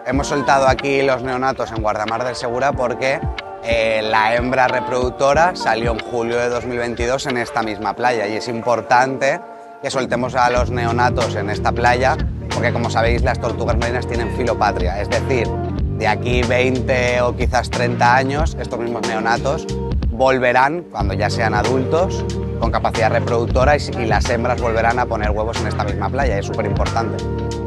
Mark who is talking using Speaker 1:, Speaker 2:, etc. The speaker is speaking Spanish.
Speaker 1: hemos soltado aquí los neonatos en Guardamar del Segura porque la hembra reproductora salió en julio de 2022 en esta misma playa y es importante que soltemos a los neonatos en esta playa porque, como sabéis, las tortugas marinas tienen filopatria, es decir, de aquí 20 o quizás 30 años estos mismos neonatos volverán, cuando ya sean adultos, con capacidad reproductora y las hembras volverán a poner huevos en esta misma playa, es súper importante.